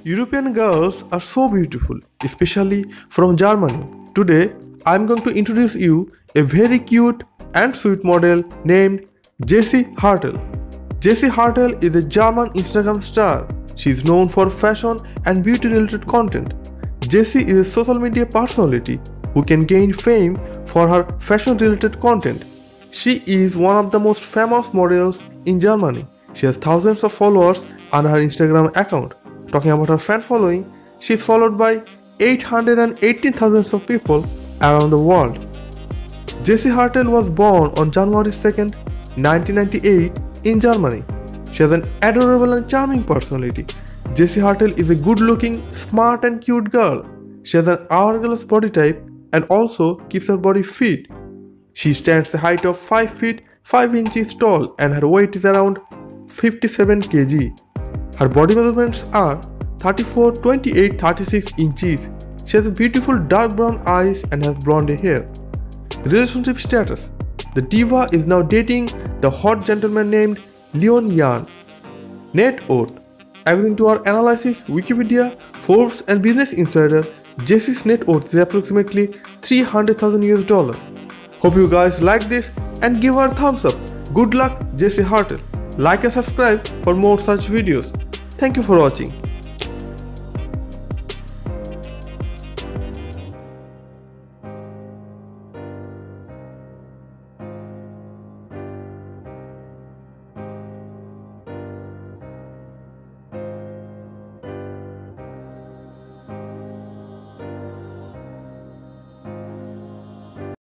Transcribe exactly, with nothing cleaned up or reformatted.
European girls are so beautiful, especially from Germany. Today, I am going to introduce you a very cute and sweet model named Jessie Hartel. Jessie Hartel is a German Instagram star. She is known for fashion and beauty related content. Jessie is a social media personality who can gain fame for her fashion related content. She is one of the most famous models in Germany. She has thousands of followers on her Instagram account. Talking about her fan following, she is followed by eight hundred eighteen thousand of people around the world. Jessie Hartel was born on January second, nineteen ninety-eight in Germany. She has an adorable and charming personality. Jessie Hartel is a good-looking, smart and cute girl. She has an hourglass body type and also keeps her body fit. She stands a height of five feet five inches tall and her weight is around fifty-seven kilograms. Her body measurements are thirty-four, twenty-eight, thirty-six inches. She has beautiful dark brown eyes and has blonde hair. Relationship status: the diva is now dating the hot gentleman named Leon Yan. Net worth: according to our analysis, Wikipedia, Forbes and Business Insider, Jessie's net worth is approximately three hundred thousand U S dollars. Hope you guys like this and give her a thumbs up. Good luck, Jessie Hartel. Like and subscribe for more such videos. Thank you for watching.